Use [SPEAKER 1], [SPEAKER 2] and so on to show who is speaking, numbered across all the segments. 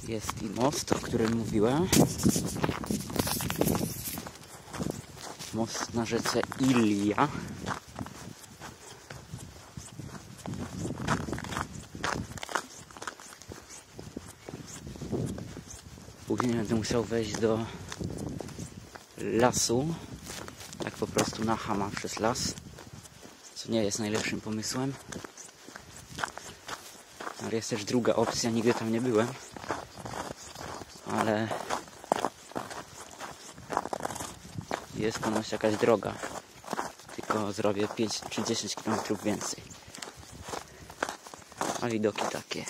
[SPEAKER 1] Jest i most, o którym mówiłem. Most na rzece Ilia. Później będę musiał wejść do lasu, tak po prostu na chama przez las, co nie jest najlepszym pomysłem. Ale jest też druga opcja, nigdy tam nie byłem, ale jest ponoć jakaś droga, tylko zrobię 5 czy 10 km więcej. A widoki takie.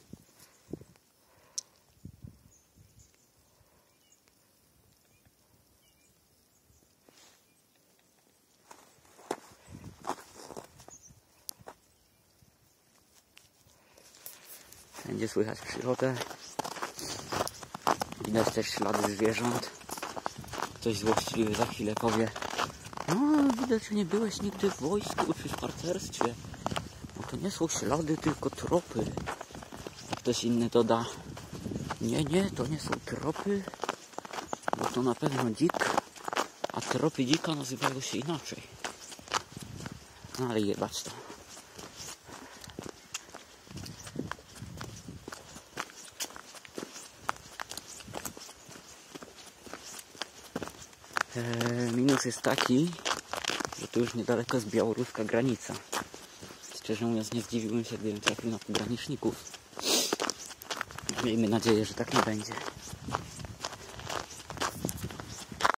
[SPEAKER 1] Będzie słychać przyrodę. Widać też ślady zwierząt. Ktoś złośliwy za chwilę powie: no, widać, że nie byłeś nigdy w wojsku czy w harcerstwie. No to nie są ślady, tylko tropy. A ktoś inny doda: nie, to nie są tropy, bo to na pewno dzik, a tropy dzika nazywają się inaczej. No ale jebać to. Minus jest taki, że tu już niedaleko jest białoruska granica. Szczerze mówiąc, nie zdziwiłbym się, gdybym trafił na pograniczników. Miejmy nadzieję, że tak nie będzie.